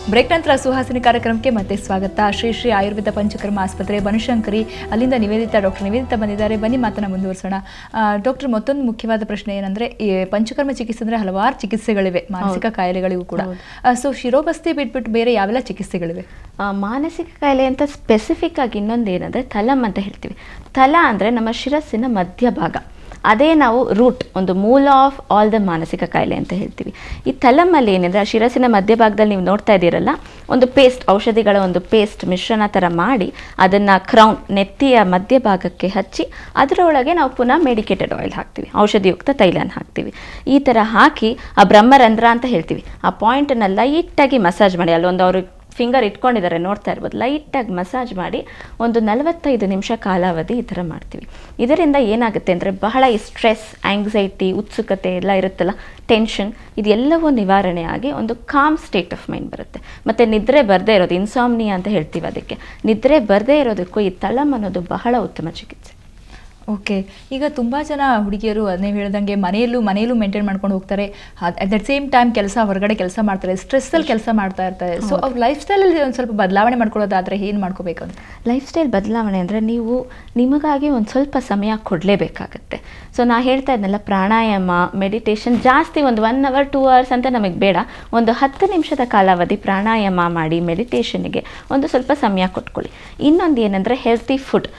Break ನಂತರ ಸುಹಾಸಿನಿ ಕಾರ್ಯಕ್ರಮಕ್ಕೆ ಮತ್ತೆ ಸ್ವಾಗತ. ಶ್ರೀ ಆಯುರ್ವೇದ ಪಂಚಕರ್ಮ ಆಸ್ಪತ್ರೆ ಬನಶಂಕರಿ, ಅಲ್ಲಿಂದ ಡಾಕ್ಟರ್ ನಿವೇದಿತಾ ಬಂದಿದ್ದಾರೆ. ಬನ್ನಿ ಮಾತನ್ನ ಮುಂದುವರಿಸೋಣ. ಡಾಕ್ಟರ್, ಮತ್ತೊಂದು ಮುಖ್ಯವಾದ ಪ್ರಶ್ನೆ ಏನಂದ್ರೆ, ಈ ಪಂಚಕರ್ಮ ಚಿಕಿತ್ಸೆ ಅಂದ್ರೆ ಹಲವಾರು ಚಿಕಿತ್ಸೆಗಳಿವೆ ಮಾನಸಿಕ ಕಾಯಿಲೆಗಳಿಗೂ ಕೂಡ. ಸೊ ಶಿರೋಬಸ್ತಿ ಬಿಟ್ಬಿಟ್ಟು ಬೇರೆ ಯಾವೆಲ್ಲ ಚಿಕಿತ್ಸೆಗಳಿವೆ? ಮಾನಸಿಕ ಕಾಯಿಲೆ ಅಂತ ಸ್ಪೆಸಿಫಿಕ್ ಆಗಿ ಇನ್ನೊಂದು ಏನಂದ್ರೆ ತಲಂ ಅಂತ ಹೇಳ್ತೀವಿ. ತಲ ಅಂದ್ರೆ ನಮ್ಮ ಶಿರಸ್ಸಿನ ಮಧ್ಯಭಾಗ, ಅದೇ ನಾವು ರೂಟ್, ಒಂದು ಮೂಲ ಆಫ್ ಆಲ್ ದ ಮಾನಸಿಕ ಕಾಯಿಲೆ ಅಂತ ಹೇಳ್ತೀವಿ. ಈ ತಲಮಲ್ಲಿ ಏನೆಂದರೆ, ಆ ಶಿರಸ್ಸಿನ ಮಧ್ಯಭಾಗದಲ್ಲಿ ನೀವು ನೋಡ್ತಾ ಇದ್ದೀರಲ್ಲ, ಒಂದು ಪೇಸ್ಟ್, ಔಷಧಿಗಳ ಒಂದು ಪೇಸ್ಟ್ ಮಿಶ್ರಣ ಥರ ಮಾಡಿ ಅದನ್ನು ಕ್ರೌನ್, ನೆತ್ತಿಯ ಮಧ್ಯಭಾಗಕ್ಕೆ ಹಚ್ಚಿ ಅದರೊಳಗೆ ನಾವು ಪುನಃ ಮೆಡಿಕೇಟೆಡ್ ಆಯಿಲ್ ಹಾಕ್ತೀವಿ, ಔಷಧಿಯುಕ್ತ ತೈಲನ ಹಾಕ್ತೀವಿ. ಈ ಥರ ಹಾಕಿ ಆ ಬ್ರಹ್ಮರಂಧ್ರ ಅಂತ ಹೇಳ್ತೀವಿ, ಆ ಪಾಯಿಂಟನ್ನು ಲೈಟಾಗಿ ಮಸಾಜ್ ಮಾಡಿ, ಅಲ್ಲೊಂದು ಅವರು ಫಿಂಗರ್ ಇಟ್ಕೊಂಡಿದ್ದಾರೆ ನೋಡ್ತಾ ಇರ್ಬೋದು, ಲೈಟಾಗಿ ಮಸಾಜ್ ಮಾಡಿ ಒಂದು 45 ನಿಮಿಷ ಕಾಲಾವಧಿ ಈ ಥರ ಮಾಡ್ತೀವಿ. ಇದರಿಂದ ಏನಾಗುತ್ತೆ ಅಂದರೆ, ಬಹಳ ಈ ಸ್ಟ್ರೆಸ್, ಆಂಗ್ಸೈಟಿ, ಉತ್ಸುಕತೆ ಎಲ್ಲ ಇರುತ್ತಲ್ಲ, ಟೆನ್ಷನ್, ಇದೆಲ್ಲವೂ ನಿವಾರಣೆ ಆಗಿ ಒಂದು ಕಾಮ್ ಸ್ಟೇಟ್ ಆಫ್ ಮೈಂಡ್ ಬರುತ್ತೆ. ಮತ್ತು ನಿದ್ರೆ ಬರದೇ ಇರೋದು, ಇನ್ಸಾಮ್ನಿಯಾ ಅಂತ ಹೇಳ್ತೀವಿ, ಅದಕ್ಕೆ ನಿದ್ರೆ ಬರದೇ ಇರೋದಕ್ಕೂ ಈ ತಳಂ ಅನ್ನೋದು ಬಹಳ ಉತ್ತಮ ಚಿಕಿತ್ಸೆ. ಓಕೆ. ಈಗ ತುಂಬ ಜನ ಹುಡುಗಿಯರು ನೀವು ಹೇಳ್ದಂಗೆ ಮನೆಯಲ್ಲೂ ಮೇಂಟೈನ್ ಮಾಡ್ಕೊಂಡು ಹೋಗ್ತಾರೆ. ಅಟ್ ದಟ್ ಸೇಮ್ ಟೈಮ್ ಹೊರಗಡೆ ಕೆಲಸ ಮಾಡ್ತಾರೆ, ಸ್ಟ್ರೆಸ್ಸಲ್ಲಿ ಕೆಲಸ ಮಾಡ್ತಾ ಇರ್ತಾರೆ. ಸೊ ಅವ್ರ ಲೈಫ್ ಸ್ಟೈಲಲ್ಲಿ ಒಂದು ಸ್ವಲ್ಪ ಬದಲಾವಣೆ ಮಾಡ್ಕೊಳ್ಳೋದಾದರೆ ಏನು ಮಾಡ್ಕೋಬೇಕು ಅಂತ? ಲೈಫ್ ಸ್ಟೈಲ್ ಬದಲಾವಣೆ ಅಂದರೆ, ನೀವು ನಿಮಗಾಗಿ ಒಂದು ಸ್ವಲ್ಪ ಸಮಯ ಕೊಡಲೇಬೇಕಾಗತ್ತೆ. ಸೊ ನಾ ಹೇಳ್ತಾ ಇದ್ನಲ್ಲ, ಪ್ರಾಣಾಯಾಮ, ಮೆಡಿಟೇಷನ್ ಜಾಸ್ತಿ ಒಂದು 1 hour 2 hours ಅಂತ ನಮಗೆ ಬೇಡ. ಒಂದು 10 ನಿಮಿಷದ ಕಾಲಾವಧಿ ಪ್ರಾಣಾಯಾಮ ಮಾಡಿ ಮೆಡಿಟೇಷನ್ಗೆ ಒಂದು ಸ್ವಲ್ಪ ಸಮಯ ಕೊಟ್ಕೊಳ್ಳಿ. ಇನ್ನೊಂದು ಏನಂದರೆ, ಹೆಲ್ತಿ ಫುಡ್,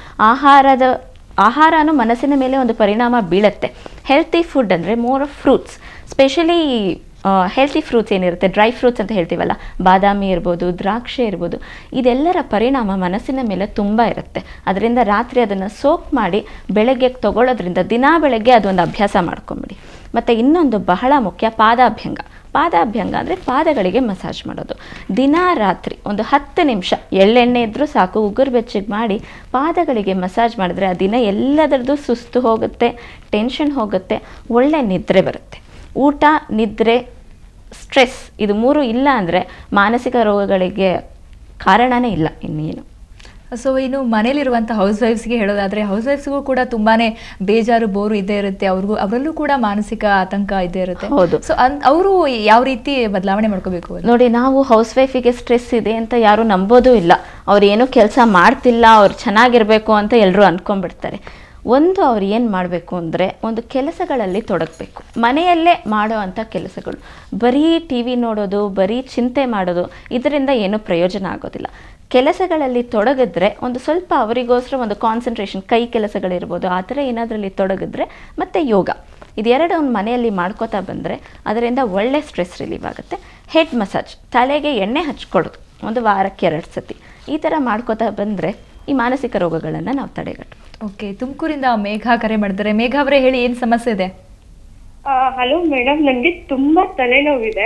ಆಹಾರನೂ ಮನಸ್ಸಿನ ಮೇಲೆ ಒಂದು ಪರಿಣಾಮ ಬೀಳುತ್ತೆ. ಹೆಲ್ತಿ ಫುಡ್ ಅಂದರೆ more of fruits, specially healthy fruits ಏನಿರುತ್ತೆ, ಡ್ರೈ ಫ್ರೂಟ್ಸ್ ಅಂತ ಹೇಳ್ತೀವಲ್ಲ, ಬಾದಾಮಿ ಇರ್ಬೋದು, ದ್ರಾಕ್ಷಿ ಇರ್ಬೋದು, ಇದೆಲ್ಲರ ಪರಿಣಾಮ ಮನಸ್ಸಿನ ಮೇಲೆ ತುಂಬ ಇರುತ್ತೆ. ಅದರಿಂದ ರಾತ್ರಿ ಅದನ್ನು ಸೋಕ್ ಮಾಡಿ ಬೆಳಗ್ಗೆ ತಗೊಳ್ಳೋದ್ರಿಂದ ದಿನಾ ಬೆಳಗ್ಗೆ ಅದೊಂದು ಅಭ್ಯಾಸ ಮಾಡ್ಕೊಂಬಿಡಿ. ಮತ್ತು ಇನ್ನೊಂದು ಬಹಳ ಮುಖ್ಯ, ಪಾದಾಭ್ಯಂಗ ಅಂದರೆ ಪಾದಗಳಿಗೆ ಮಸಾಜ್ ಮಾಡೋದು. ದಿನ ರಾತ್ರಿ ಒಂದು 10 ನಿಮಿಷ ಎಳ್ಳೆಣ್ಣೆ ಇದ್ದರೂ ಸಾಕು, ಉಗುರು ಬೆಚ್ಚಗೆ ಮಾಡಿ ಪಾದಗಳಿಗೆ ಮಸಾಜ್ ಮಾಡಿದ್ರೆ ಆ ದಿನ ಎಲ್ಲದರದ್ದು ಸುಸ್ತು ಹೋಗುತ್ತೆ, ಟೆನ್ಷನ್ ಹೋಗುತ್ತೆ, ಒಳ್ಳೆ ನಿದ್ರೆ ಬರುತ್ತೆ. ಊಟ, ನಿದ್ರೆ, ಸ್ಟ್ರೆಸ್, ಇದು 3 ಇಲ್ಲ ಅಂದರೆ ಮಾನಸಿಕ ರೋಗಗಳಿಗೆ ಕಾರಣನೇ ಇಲ್ಲ ಇನ್ನೇನು. ಸೊ ಇನ್ನು ಮನೇಲಿರುವಂಥ ಹೌಸ್ ವೈಫ್ಸ್ಗೆ ಹೇಳೋದಾದರೆ, ಹೌಸ್ ವೈಫ್ಸ್ಗೂ ಕೂಡ ತುಂಬಾ ಬೇಜಾರು, ಬೋರು ಇದ್ದೇ ಇರುತ್ತೆ. ಅವರಲ್ಲೂ ಕೂಡ ಮಾನಸಿಕ ಆತಂಕ ಇದ್ದೇ ಇರುತ್ತೆ. ಹೌದು. ಸೊ ಅವರು ಯಾವ ರೀತಿ ಬದಲಾವಣೆ ಮಾಡ್ಕೋಬೇಕು? ನೋಡಿ, ನಾವು ಹೌಸ್ ವೈಫಿಗೆ ಸ್ಟ್ರೆಸ್ ಇದೆ ಅಂತ ಯಾರು ನಂಬೋದೂ ಇಲ್ಲ. ಅವ್ರು ಏನೂ ಕೆಲಸ ಮಾಡ್ತಿಲ್ಲ, ಅವ್ರು ಚೆನ್ನಾಗಿರಬೇಕು ಅಂತ ಎಲ್ಲರೂ ಅಂದ್ಕೊಂಡ್ಬಿಡ್ತಾರೆ. ಅವ್ರು ಏನು ಮಾಡಬೇಕು ಅಂದರೆ, ಒಂದು ಕೆಲಸಗಳಲ್ಲಿ ತೊಡಗಬೇಕು. ಮನೆಯಲ್ಲೇ ಮಾಡೋ ಅಂಥ ಕೆಲಸಗಳು, ಬರೀ ಟಿ ವಿ ನೋಡೋದು, ಬರೀ ಚಿಂತೆ ಮಾಡೋದು, ಇದರಿಂದ ಏನೂ ಪ್ರಯೋಜನ ಆಗೋದಿಲ್ಲ. ಕೆಲಸಗಳಲ್ಲಿ ತೊಡಗಿದ್ರೆ ಒಂದು ಸ್ವಲ್ಪ ಅವರಿಗೋಸ್ಕರ ಒಂದು ಕಾನ್ಸಂಟ್ರೇಷನ್, ಕೈ ಕೆಲಸಗಳಿರ್ಬೋದು, ಆ ಥರ ಏನಾದ್ರಲ್ಲಿ ತೊಡಗಿದ್ರೆ, ಮತ್ತು ಯೋಗ, ಇದೆರಡು ಒಂದು ಮನೆಯಲ್ಲಿ ಮಾಡ್ಕೋತಾ ಬಂದರೆ ಅದರಿಂದ ಒಳ್ಳೆ ಸ್ಟ್ರೆಸ್ ರಿಲೀವ್ ಆಗುತ್ತೆ. ಹೆಡ್ ಮಸಾಜ್, ತಲೆಗೆ ಎಣ್ಣೆ ಹಚ್ಕೊಡೋದು ಒಂದು ವಾರಕ್ಕೆ 2 ಸತಿ, ಈ ಥರ ಮಾಡ್ಕೋತಾ ಬಂದರೆ ಈ ಮಾನಸಿಕ ರೋಗಗಳನ್ನು ನಾವು ತಡೆಗಟ್ಟಬಹುದು. ಓಕೆ. ತುಮಕೂರಿಂದ ಮೇಘ ಕರೆ ಮಾಡಿದ್ದಾರೆ. ಮೇಘ ಅವರೇ, ಹೇಳಿ, ಏನು ಸಮಸ್ಯೆ ಇದೆ? ಹಲೋ ಮೇಡಮ್, ನನಗೆ ತುಂಬಾ ತಲೆನೋವಿದೆ.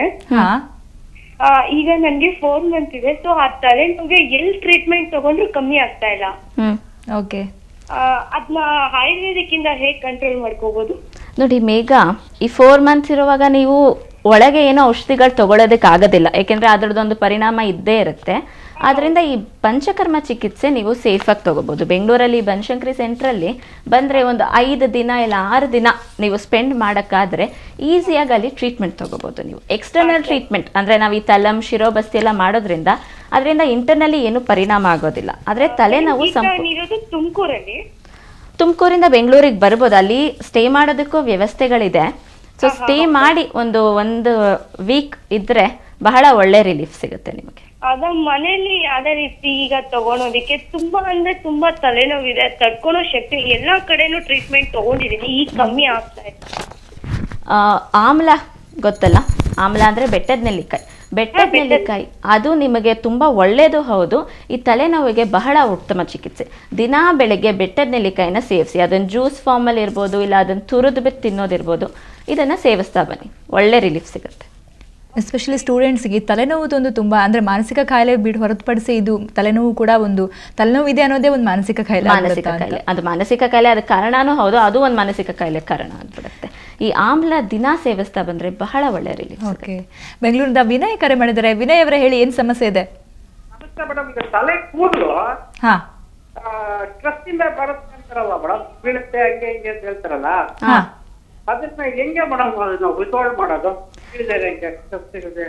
ಈಗ ನನಗೆ 4 months ಇದೆ. ಸೊ ಆ ತಲೆನೋವಿಗೆ ಎಲ್ಲಿ ಟ್ರೀಟ್ಮೆಂಟ್ ತಗೊಂಡ್ರು ಕಮ್ಮಿ ಆಗ್ತಾ ಇಲ್ಲ. ಓಕೆ. ಅದನ್ನ ಆಯುರ್ವೇದಿಕ್ ಇಂದ ಹೇಗೆ ಕಂಟ್ರೋಲ್ ಮಾಡ್ಕೋಬಹುದು? ನೋಡಿ ಮೇಘ, ಈ 4 months ಇರುವಾಗ ನೀವು ಒಳಗೆ ಏನೋ ಔಷಧಿಗಳು ತಗೊಳ್ಳೋದಕ್ಕೆ ಆಗೋದಿಲ್ಲ, ಯಾಕೆಂದರೆ ಅದರದ್ದೊಂದು ಪರಿಣಾಮ ಇದ್ದೇ ಇರುತ್ತೆ. ಆದ್ದರಿಂದ ಈ ಪಂಚಕರ್ಮ ಚಿಕಿತ್ಸೆ ನೀವು ಸೇಫಾಗಿ ತೊಗೋಬೋದು. ಬೆಂಗಳೂರಲ್ಲಿ ಬನಶಂಕರಿ ಸೆಂಟ್ರಲ್ಲಿ ಬಂದರೆ ಒಂದು 5 ದಿನ ಇಲ್ಲ 6 ದಿನ ನೀವು ಸ್ಪೆಂಡ್ ಮಾಡೋಕ್ಕಾದರೆ ಈಸಿಯಾಗಿ ಅಲ್ಲಿ ಟ್ರೀಟ್ಮೆಂಟ್ ತೊಗೋಬೋದು. ನೀವು ಎಕ್ಸ್ಟರ್ನಲ್ ಟ್ರೀಟ್ಮೆಂಟ್ ಅಂದರೆ ನಾವು ಈ ತಲಂ, ಶಿರೋಬಸ್ತಿ ಎಲ್ಲ ಮಾಡೋದ್ರಿಂದ ಅದರಿಂದ ಇಂಟರ್ನಲ್ಲಿ ಏನು ಪರಿಣಾಮ ಆಗೋದಿಲ್ಲ. ಆದರೆ ತಲೆನೋವು ತುಮಕೂರಿಂದ ಬೆಂಗಳೂರಿಗೆ ಬರ್ಬೋದು, ಅಲ್ಲಿ ಸ್ಟೇ ಮಾಡೋದಕ್ಕೂ ವ್ಯವಸ್ಥೆಗಳಿದೆ. ಸೊ ಸ್ಟೇ ಮಾಡಿ ಒಂದು ವೀಕ್ ಇದ್ದರೆ ಬಹಳ ಒಳ್ಳೆ ರಿಲೀಫ್ ಸಿಗುತ್ತೆ ನಿಮಗೆ. ಅದ ಮನೆಯಲ್ಲಿ ಅದೇ ರೀತಿ ಈಗ ತಗೊಳೋದಿಕ್ಕೆ ತುಂಬಾ ಅಂದ್ರೆ ತುಂಬಾ ತಲೆನೋವಿದೆ, ತಡ್ಕೊಳೋ ಶಕ್ತಿ, ಎಲ್ಲಾ ಕಡೆನೂ ಟ್ರೀಟ್ಮೆಂಟ್ ತಗೊಂಡಿದೀನಿ, ಈಗ ಕಮ್ಮಿ ಆಗ್ತಾ ಇದೆ. ಆಮ್ಲ ಗೊತ್ತಲ್ಲ, ಆಮ್ಲ ಅಂದ್ರೆ ಬೆಟ್ಟದ ನೆಲ್ಲಿಕಾಯಿ, ಅದು ನಿಮಗೆ ತುಂಬಾ ಒಳ್ಳೇದು ಹೌದು. ಈ ತಲೆನೋವಿಗೆ ಬಹಳ ಉತ್ತಮ ಚಿಕಿತ್ಸೆ. ದಿನಾ ಬೆಳಗ್ಗೆ ಬೆಟ್ಟದ ನೆಲ್ಲಿಕಾಯಿನ ಸೇವಿಸಿ, ಅದನ್ನ ಜ್ಯೂಸ್ ಫಾರ್ಮಲ್ಲಿ ಇರ್ಬೋದು, ಇಲ್ಲ ಅದನ್ನ ತುರಿದು ಬಿಟ್ಟು ತಿನ್ನೋದಿರ್ಬೋದು, ಇದನ್ನ ಸೇವಿಸ್ತಾ ಬನ್ನಿ, ಒಳ್ಳೆ ರಿಲೀಫ್ ಸಿಗುತ್ತೆ. ಎಸ್ಪೆಷಲಿ ಸ್ಟೂಡೆಂಟ್ಸ್ಗೆ ತಲೆನೋವು ತುಂಬ ಅಂದರೆ ಮಾನಸಿಕ ಕಾಯಿಲೆ ಹೊರತುಪಡಿಸಿ ಇದು ತಲೆನೋವು ಕೂಡ ತಲೆನೋವು ಇದೆ ಅನ್ನೋದೇ ಒಂದು ಮಾನಸಿಕ ಕಾಯಿಲೆ. ಅದು ಮಾನಸಿಕ ಕಾಯಿಲೆ, ಅದಕ್ಕೆ ಕಾರಣನೂ ಹೌದು, ಅದು ಒಂದು ಮಾನಸಿಕ ಕಾಯಿಲೆ ಕಾರಣ ಆಗ್ಬಿಡುತ್ತೆ. ಈ ಆಮ್ಲ ದಿನ ಸೇವಿಸ್ತಾ ಬಂದ್ರೆ ಬಹಳ ಒಳ್ಳೆ ರಿಲೀಫ್. ಓಕೆ. ಬೆಂಗಳೂರಿಂದ ವಿನಯ್ ಕರೆ ಮಾಡಿದ್ದಾರೆ. ವಿನಯ್ ಅವರೇ, ಹೇಳಿ, ಏನು ಸಮಸ್ಯೆ ಇದೆ? ನಮಸ್ತೆ ಮೇಡಮ್, ಈಗ ತಲೆ ಕೂದಲು ಸ್ಟ್ರೆಸ್ ಇಂದ ಬರುತ್ತೆ ಅಂತಾರಲ್ಲ ಮೇಡಮ್, ಬೀಳುತ್ತೆ ಹಂಗೆ ಹಿಂಗೆ ಅಂತ ಹೇಳ್ತಾರಲ್ಲ, ಅದನ್ನ ಹೆಂಗೆ ಮೇಡಮ್ ನಾವು ರಿಸಾಲ್ವ್ ಮಾಡೋದು?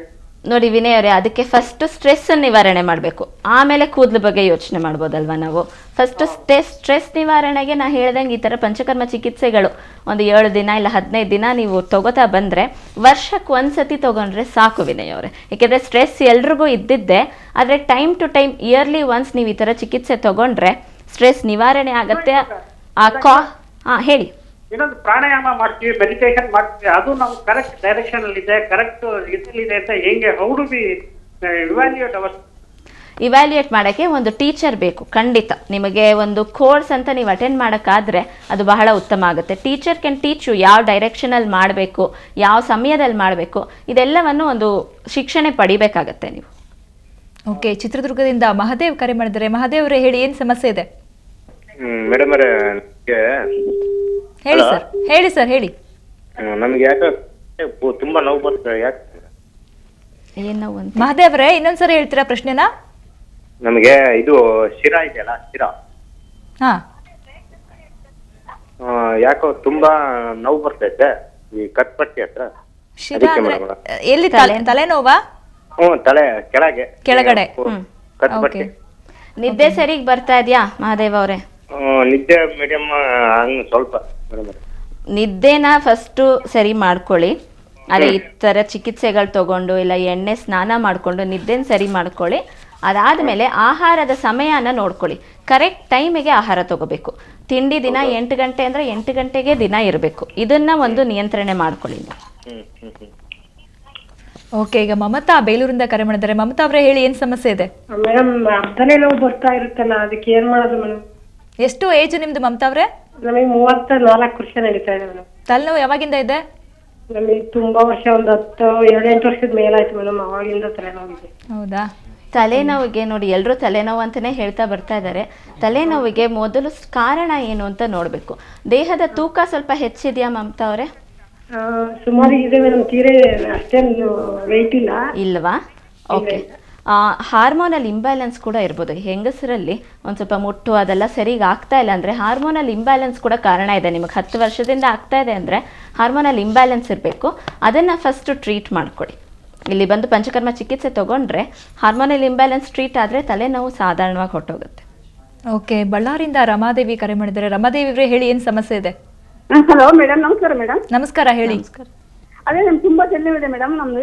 ನೋಡಿ ವಿನಯ್ ಅವರೇ, ಅದಕ್ಕೆ ಫಸ್ಟ್ ಸ್ಟ್ರೆಸ್ ನಿವಾರಣೆ ಮಾಡಬೇಕು, ಆಮೇಲೆ ಕೂದಲು ಬಗ್ಗೆ ಯೋಚನೆ ಮಾಡ್ಬೋದಲ್ವಾ ನಾವು. ಫಸ್ಟ್ ಸ್ಟ್ರೆಸ್ ನಿವಾರಣೆಗೆ ನಾ ಹೇಳ್ದಂಗೆ ಈ ಥರ ಪಂಚಕರ್ಮ ಚಿಕಿತ್ಸೆಗಳು ಒಂದು 7 ದಿನ ಇಲ್ಲ 15 ದಿನ ನೀವು ತಗೋತಾ ಬಂದರೆ ವರ್ಷಕ್ಕೆ ಒಂದ್ಸತಿ ತಗೊಂಡ್ರೆ ಸಾಕು ವಿನಯ್ ಅವರೇ. ಏಕೆಂದರೆ ಸ್ಟ್ರೆಸ್ ಎಲ್ರಿಗೂ ಇದ್ದಿದ್ದೆ, ಆದರೆ time to time early once ನೀವು ಈ ಥರ ಚಿಕಿತ್ಸೆ ತಗೊಂಡ್ರೆ ಸ್ಟ್ರೆಸ್ ನಿವಾರಣೆ ಆಗತ್ತೆ. ಹೇಳಿ. ಇನ್ನೊಂದು ಪ್ರಾಣಾಯಾಮ ಮಾಡ್ತೀವಿ, ಮೆಡಿಟೇಷನ್ ಮಾಡ್ತೀವಿ, ಅದು ನಾವು ಕರೆಕ್ಟ್ ಡೈರೆಕ್ಷನ್ ಅಲ್ಲಿ ಇದೆ, ಕರೆಕ್ಟ್ ಇದಲ್ಲಿದೆ ಅಂತ ಹೆಂಗೆ how do we evaluate our? Evaluate ಮಾಡೋಕ್ಕೆ ಒಂದು ಟೀಚರ್ ಬೇಕು ಖಂಡಿತ. ನಿಮಗೆ ಒಂದು ಕೋರ್ಸ್ ಅಂತ ನೀವು ಅಟೆಂಡ್ ಮಾಡೋಕ್ಕಾದರೆ ಅದು ಬಹಳ ಉತ್ತಮ ಆಗುತ್ತೆ. ಟೀಚರ್ ಕ್ಯಾನ್ ಟೀಚ್ ಯು ಯಾವ ಡೈರೆಕ್ಷನಲ್ಲಿ ಮಾಡಬೇಕು, ಯಾವ ಸಮಯದಲ್ಲಿ ಮಾಡಬೇಕು, ಇದೆಲ್ಲವನ್ನು ಒಂದು ಶಿಕ್ಷಣ ಪಡಿಬೇಕಾಗತ್ತೆ ನೀವು. ಓಕೆ, ಚಿತ್ರದುರ್ಗದಿಂದ ಮಹಾದೇವ್ ಕರೆ ಮಾಡಿದ್ದಾರೆ. ಮಹಾದೇವ್ ಅವರೇ ಹೇಳಿ, ಏನು ಸಮಸ್ಯೆ ಇದೆ? ಮೇಡಮ್ ಅವರೇ, ಹೇಳಿ ಸರ್ ಹೇಳಿ. ನಮ್ಗೆ ಯಾಕೆ ತುಂಬಾ ನೋವು ಬರ್ತದೆ, ಯಾಕೆ? ಏನು ಮಹಾದೇವ್ ಅವರೇ, ಇನ್ನೊಂದ್ಸರಿ ಹೇಳ್ತೀರಾ ಪ್ರಶ್ನೆನ? ನಮಗೆ ಇದು ಶಿರ ಇದೆಯಲ್ಲ, ಶಿರ ಹಾ, ಯಾಕೋ ತುಂಬಾ ನೋವು ಬರ್ತೈತೆ ಈ ಕಟ್ಪಟ್ಟಿ ಹತ್ರ. ಶಿರ ಅಂದ್ರೆ ಎಲ್ಲಿ? ತಲೆನೋವಾ? ತಲೆ ಕೆಳಗಡೆ ಕಟ್ಪಟ್ಟಿ. ನಿದ್ದೆ ಸರಿಗೆ ಬರ್ತಾ ಇದೆಯಾ ಮಹಾದೇವ್ ಅವರೇ? ನಿದ್ದೆ ಮೀಡಿಯಂ ಹಂಗ್ ಸ್ವಲ್ಪ. ನಿದ್ದೆನ ಫಸ್ಟು ಸರಿ ಮಾಡ್ಕೊಳ್ಳಿ. ಅದೇ ಈ ಥರ ಚಿಕಿತ್ಸೆಗಳು ತಗೊಂಡು ಇಲ್ಲ ಎಣ್ಣೆ ಸ್ನಾನ ಮಾಡಿಕೊಂಡು ನಿದ್ದೆನ ಸರಿ ಮಾಡ್ಕೊಳ್ಳಿ. ಅದಾದಮೇಲೆ ಆಹಾರದ ಸಮಯನ ನೋಡ್ಕೊಳ್ಳಿ. ಕರೆಕ್ಟ್ ಟೈಮಿಗೆ ಆಹಾರ ತಗೋಬೇಕು. ತಿಂಡಿ ದಿನ 8 ಗಂಟೆ ಅಂದರೆ 8 ಗಂಟೆಗೆ ದಿನ ಇರಬೇಕು. ಇದನ್ನ ಒಂದು ನಿಯಂತ್ರಣೆ ಮಾಡ್ಕೊಳ್ಳಿ. ಓಕೆ, ಈಗ ಮಮತಾ ಬೇಲೂರಿಂದ ಕರೆ ಮಾಡಿದ್ದಾರೆ. ಮಮತಾ ಅವರೇ ಹೇಳಿ, ಏನು ಸಮಸ್ಯೆ ಇದೆ? ಮೇಡಮ್ ತಲೆನೋವು ಬರ್ತಾ ಇರುತ್ತಲ್ಲ, ಅದಕ್ಕೆ ಏನ್ ಮಾಡೋದು ಮೇಡಮ್? ಎಷ್ಟು ಏಜ್ ನಿಮ್ದು ಮಮತಾ ಅವರೇ? ನಮಗೆ 34 ವರ್ಷ ನಡೀತಾ ಇದೆ ಮೇಡಮ್. ತಲೆನೋವು ಯಾವಾಗಿಂದ ಇದೆ? ನಮಗೆ ತುಂಬಾ ವರ್ಷ, ಒಂದು 7-8 ವರ್ಷದ ಮೇಲಾಯ್ತು ಮೇಡಮ್, ಅವಾಗಿಂದ ತಲೆನೋವಿದೆ. ಹೌದಾ? ತಲೆನೋವಿಗೆ ನೋಡಿ, ಎಲ್ಲರೂ ತಲೆನೋವು ಅಂತಲೇ ಹೇಳ್ತಾ ಬರ್ತಾ ಇದ್ದಾರೆ. ತಲೆನೋವಿಗೆ ಮೊದಲು ಕಾರಣ ಏನು ಅಂತ ನೋಡಬೇಕು. ದೇಹದ ತೂಕ ಸ್ವಲ್ಪ ಹೆಚ್ಚಿದೆಯಾ ಮಮತಾ ಅವರೇ? ಸುಮಾರು ಇದೆ ಮೇಡಮ್, ತೀರೆ ಅಷ್ಟೇನು ವೆಯ್ಟ್ ಇಲ್ಲ. ಇಲ್ವಾ? ಓಕೆ. ಹಾರ್ಮೋನಲ್ ಇಂಬ್ಯಾಲೆನ್ಸ್ ಕೂಡ ಇರ್ಬೋದು. ಹೆಂಗಸರಲ್ಲಿ ಒಂದು ಸ್ವಲ್ಪ ಮುಟ್ಟು ಅದೆಲ್ಲ ಸರಿಗೆ ಆಗ್ತಾ ಇಲ್ಲ ಅಂದರೆ ಹಾರ್ಮೋನಲ್ ಇಂಬ್ಯಾಲೆನ್ಸ್ ಕೂಡ ಕಾರಣ ಇದೆ. ನಿಮಗೆ 10 ವರ್ಷದಿಂದ ಆಗ್ತಾ ಇದೆ ಅಂದರೆ ಹಾರ್ಮೋನಲ್ ಇಂಬ್ಯಾಲೆನ್ಸ್ ಇರಬೇಕು. ಅದನ್ನು ಫಸ್ಟು ಟ್ರೀಟ್ ಮಾಡ್ಕೊಳ್ಳಿ. ಇಲ್ಲಿ ಬಂದು ಪಂಚಕರ್ಮ ಚಿಕಿತ್ಸೆ ತೊಗೊಂಡ್ರೆ ಹಾರ್ಮೋನಲ್ ಇಂಬ್ಯಾಲೆನ್ಸ್ ಟ್ರೀಟ್ ಆದರೆ ತಲೆನೋವು ಸಾಧಾರಣವಾಗಿ ಹೊರಟೋಗುತ್ತೆ. ಓಕೆ, ಬಳ್ಳಾರಿಯಿಂದ ರಮಾದೇವಿ ಕರೆ ಮಾಡಿದ್ದಾರೆ. ರಮಾದೇವಿ ಅವರೇ ಹೇಳಿ, ಏನು ಸಮಸ್ಯೆ ಇದೆ? ಹಲೋ ಮೇಡಮ್, ನಮಸ್ಕಾರ ಮೇಡಮ್. ನಮಸ್ಕಾರ, ಹೇಳಿ. ಅದೇ ನಮ್ಗೆ ತುಂಬಾ ಚೆಲ್ಲಿದೆ ಮೇಡಮ್. ನಮ್ದು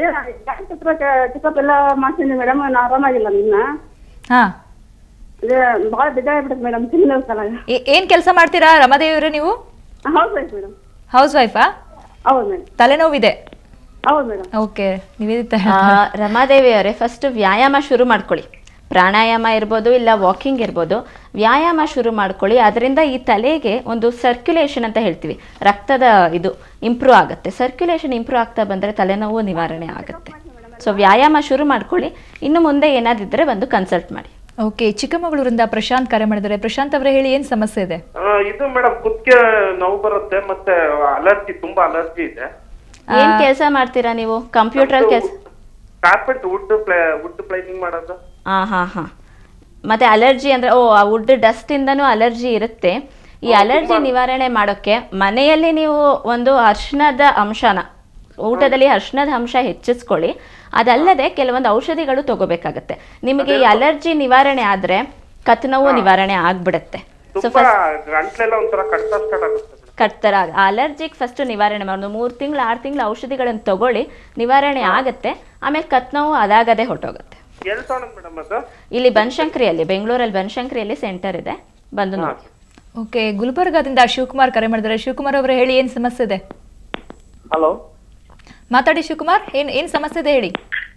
ಚೆಕಪ್ ಎಲ್ಲ ಮಾಡ್ತೀನಿ ಮೇಡಮ್, ನಾನು ಆರಾಮಾಗಿಲ್ಲ. ನಿನ್ನ ಹಾ, ಅದೇ ಬಹಳ ಬೇಜಾರಾಗ್ಬಿಡುತ್ತೆ ಮೇಡಮ್. ತಿನ್ನೋಕ್ಕಲ್ಲ. ಏನ್ ಕೆಲಸ ಮಾಡ್ತೀರಾ ರಮಾದೇವಿ ಅವರೇ ನೀವು? ಹೌದು ವೈಫ್ ಮೇಡಮ್. ಹೌಸ್ ವೈಫಾ? ಹೌದು ಮೇಡಮ್. ತಲೆನೋವಿದೆ? ಹೌದು ಮೇಡಮ್. ಓಕೆ, ನಿವೇದಿತ. ರಮಾದೇವಿ ಅವರೇ, ಫಸ್ಟ್ ವ್ಯಾಯಾಮ ಶುರು ಮಾಡ್ಕೊಳ್ಳಿ. ಪ್ರಾಣಾಯಾಮ ಇರ್ಬೋದು ಇಲ್ಲ ವಾಕಿಂಗ್ ಇರ್ಬೋದು, ವ್ಯಾಯಾಮ ಶುರು ಮಾಡ್ಕೊಳ್ಳಿ. ಅದರಿಂದ ಈ ತಲೆಗೆ ಒಂದು ಸರ್ಕ್ಯುಲೇಷನ್ ಅಂತ ಹೇಳ್ತೀವಿ, ರಕ್ತದ ಇದು ಇಂಪ್ರೂವ್ ಆಗುತ್ತೆ. ಸರ್ಕ್ಯುಲೇಷನ್ ಇಂಪ್ರೂವ್ ಆಗ್ತಾ ಬಂದರೆ ತಲೆನೋವು ನಿವಾರಣೆ ಆಗುತ್ತೆ. ಸೊ ವ್ಯಾಯಾಮ ಶುರು ಮಾಡ್ಕೊಳ್ಳಿ. ಇನ್ನು ಮುಂದೆ ಏನಾದಿದ್ದರೆ ಬಂದು ಕನ್ಸಲ್ಟ್ ಮಾಡಿ. ಓಕೆ, ಚಿಕ್ಕಮಗಳೂರಿಂದ ಪ್ರಶಾಂತ್ ಕರೆ ಮಾಡಿದ್ದಾರೆ. ಪ್ರಶಾಂತ್ ಅವರೇ ಹೇಳಿ, ಏನು ಸಮಸ್ಯೆ ಇದೆ? ಇದು ಮೇಡಮ್ ಕುತ್ತಿಗೆ ನೋವು ಬರುತ್ತೆ, ಮತ್ತೆ ಅಲರ್ಜಿ, ತುಂಬಾ ಅಲರ್ಜಿ ಇದೆ. ಏನ್ ಕೆಲಸ ಮಾಡ್ತೀರಾ ನೀವು? ಕಂಪ್ಯೂಟರ್ ಕೆಲಸ? ಕಾರ್ಪೆಟ್ ವುಡ್ ಪ್ಲೈನಿಂಗ್ ಮಾಡೋದು. ಹಾ. ಮತ್ತೆ ಅಲರ್ಜಿ ಅಂದ್ರೆ ಆ ವುಡ್ ಡಸ್ಟ್ ಇಂದನೂ ಅಲರ್ಜಿ ಇರುತ್ತೆ. ಈ ಅಲರ್ಜಿ ನಿವಾರಣೆ ಮಾಡೋಕ್ಕೆ ಮನೆಯಲ್ಲಿ ನೀವು ಒಂದು ಅರಿಶಿಣದ ಅಂಶನ, ಊಟದಲ್ಲಿ ಅರಿಶಿಣದ ಅಂಶ ಹೆಚ್ಚಿಸ್ಕೊಳ್ಳಿ. ಅದಲ್ಲದೆ ಕೆಲವೊಂದು ಔಷಧಿಗಳು ತಗೋಬೇಕಾಗತ್ತೆ. ನಿಮಗೆ ಈ ಅಲರ್ಜಿ ನಿವಾರಣೆ ಆದ್ರೆ ಕತ್ನೋವು ನಿವಾರಣೆ ಆಗ್ಬಿಡುತ್ತೆ. ಸೊ ಕಟ್ತರ ಅಲರ್ಜಿಗೆ ಫಸ್ಟ್ ನಿವಾರಣೆ ಮಾಡೋದು 3 ತಿಂಗಳು 6 ತಿಂಗಳು ಔಷಧಿಗಳನ್ನು ತಗೊಳ್ಳಿ, ನಿವಾರಣೆ ಆಗತ್ತೆ. ಆಮೇಲೆ ಕತ್ನೋವು ಅದಾಗದೆ ಹೊರಟೋಗುತ್ತೆ. ಇಲ್ಲಿ ಬನಶಂಕರಿಯಲ್ಲಿ, ಬೆಂಗಳೂರಲ್ಲಿ ಬನಶಂಕರಿಯಲ್ಲಿ ಸೆಂಟರ್ ಇದೆ, ಬಂದು ನೋಡಿ. ಓಕೆ, ಗುಲ್ಬರ್ಗಾದಿಂದ ಶಿವಕುಮಾರ್ ಕರೆ ಮಾಡಿದ್ದಾರೆ. ಶಿವಕುಮಾರ್ ಅವರೇ ಹೇಳಿ, ಏನು ಸಮಸ್ಯೆ ಇದೆ? ಹಲೋ, ಮಾತಾಡಿ ಶಿವಕುಮಾರ್. ಏನ್ ಸಮಸ್ಯೆ ಇದೆ ಹೇಳಿ?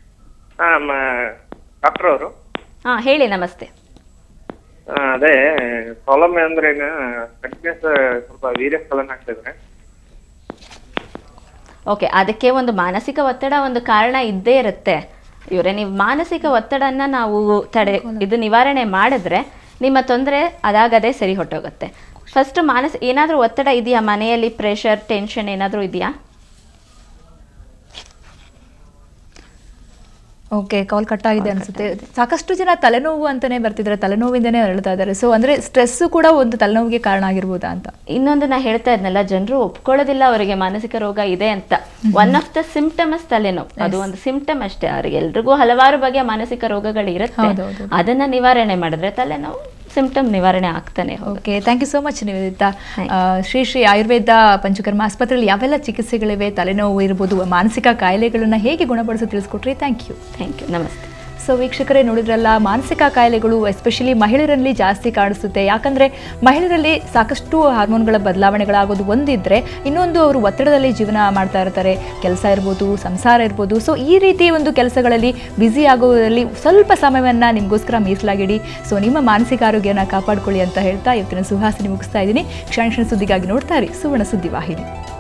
ಡಾಕ್ಟರ್ ಅವರು? ಹೇಳಿ, ನಮಸ್ತೆ. ಅದೇ ಪ್ರಾಬ್ಲಮ್ ಅಂದ್ರೆ ಕಂಟಿನ್ಯೂಸ್ ಸ್ವಲ್ಪ ವೀರ್ಯಸ್ಖಲನ ಆಗ್ತಿದ್ರೆ. ಓಕೆ, ಅದಕ್ಕೆ ಒಂದು ಮಾನಸಿಕ ಒತ್ತಡ ಒಂದು ಕಾರಣ ಇದ್ದೇ ಇರುತ್ತೆ. ಇವರೇ, ನೀವು ಮಾನಸಿಕ ಒತ್ತಡನ ನಾವು ಇದು ನಿವಾರಣೆ ಮಾಡಿದ್ರೆ ನಿಮ್ಮ ತೊಂದರೆ ಅದಾಗದೇ ಸರಿ ಹೊಟ್ಟೋಗುತ್ತೆ. ಫಸ್ಟ್ ಏನಾದರೂ ಒತ್ತಡ ಇದೆಯಾ ಮನೆಯಲ್ಲಿ? ಪ್ರೆಷರ್, ಟೆನ್ಷನ್ ಏನಾದರೂ ಇದೆಯಾ? ಓಕೆ, ಕಾಲ್ ಕಟ್ ಆಗಿದೆ ಅನ್ಸುತ್ತೆ. ಸಾಕಷ್ಟು ಜನ ತಲೆನೋವು ಅಂತಾನೆ ಬರ್ತಿದ್ದಾರೆ, ತಲೆನೋವಿಂದನೇ ಹೇಳ್ತಾ ಇದ್ದಾರೆ. ಸೊ ಅಂದ್ರೆ ಸ್ಟ್ರೆಸ್ ಕೂಡ ಒಂದು ತಲೆನೋವಿಗೆ ಕಾರಣ ಆಗಿರ್ಬೋದಾ ಅಂತ. ಇನ್ನೊಂದು ನಾ ಹೇಳ್ತಾ ಇದ್ನಲ್ಲ, ಜನರು ಒಪ್ಕೊಳ್ಳೋದಿಲ್ಲ ಅವರಿಗೆ ಮಾನಸಿಕ ರೋಗ ಇದೆ ಅಂತ. ಒನ್ ಆಫ್ ದ ಸಿಂಪ್ಟಮ್ಸ್ ತಲೆನೋವು, ಅದು ಒಂದು ಸಿಂಪ್ಟಮ್ ಅಷ್ಟೇ. ಅವ್ರಿಗೆ ಎಲ್ರಿಗೂ ಹಲವಾರು ಬಗೆಯ ಮಾನಸಿಕ ರೋಗಗಳು ಇರುತ್ತೆ. ಅದನ್ನ ನಿವಾರಣೆ ಮಾಡಿದ್ರೆ ತಲೆನೋವು ಸಿಂಪ್ಟಮ್ ನಿವಾರಣೆ ಆಗ್ತಾನೆ. Okay, thank you so much Nivedita. Shri Ayurveda Panchakarma ಆಸ್ಪತ್ರೆಯಲ್ಲಿ ಯಾವೆಲ್ಲ ಚಿಕಿತ್ಸೆಗಳಿವೆ, ತಲೆನೋವು ಇರ್ಬೋದು, ಮಾನಸಿಕ ಕಾಯಿಲೆಗಳನ್ನ ಹೇಗೆ ಗುಣಪಡಿಸೋ ತಿಳಿಸ್ಕೊಟ್ರಿ. Thank you. ನಮಸ್ತೆ. ಸೊ ವೀಕ್ಷಕರೇ, ನೋಡಿದ್ರಲ್ಲ, ಮಾನಸಿಕ ಕಾಯಿಲೆಗಳು ಎಸ್ಪೆಷಲಿ ಮಹಿಳೆಯರಲ್ಲಿ ಜಾಸ್ತಿ ಕಾಣಿಸುತ್ತೆ. ಯಾಕಂದರೆ ಮಹಿಳೆಯರಲ್ಲಿ ಸಾಕಷ್ಟು ಹಾರ್ಮೋನ್ಗಳ ಬದಲಾವಣೆಗಳಾಗೋದು ಒಂದಿದ್ರೆ, ಇನ್ನೊಂದು ಅವರು ಒತ್ತಡದಲ್ಲಿ ಜೀವನ ಮಾಡ್ತಾ ಇರ್ತಾರೆ. ಕೆಲಸ ಇರ್ಬೋದು, ಸಂಸಾರ ಇರ್ಬೋದು. ಸೊ ಈ ರೀತಿ ಒಂದು ಕೆಲಸಗಳಲ್ಲಿ ಬ್ಯುಸಿ ಆಗೋದ್ರಲ್ಲಿ ಸ್ವಲ್ಪ ಸಮಯವನ್ನು ನಿಮಗೋಸ್ಕರ ಮೀಸಲಾಗಿಡಿ. ಸೊ ನಿಮ್ಮ ಮಾನಸಿಕ ಆರೋಗ್ಯನ ಕಾಪಾಡ್ಕೊಳ್ಳಿ ಅಂತ ಹೇಳ್ತಾ ಇವತ್ತಿನ ಸುಹಾಸಿನಿ ಮುಗಿಸ್ತಾ ಇದ್ದೀನಿ. ಕ್ಷಣ ಕ್ಷಣ ಸುದ್ದಿಗಾಗಿ ನೋಡ್ತಾ ಇರಿ ಸುವರ್ಣ ಸುದ್ದಿವಾಹಿನಿ.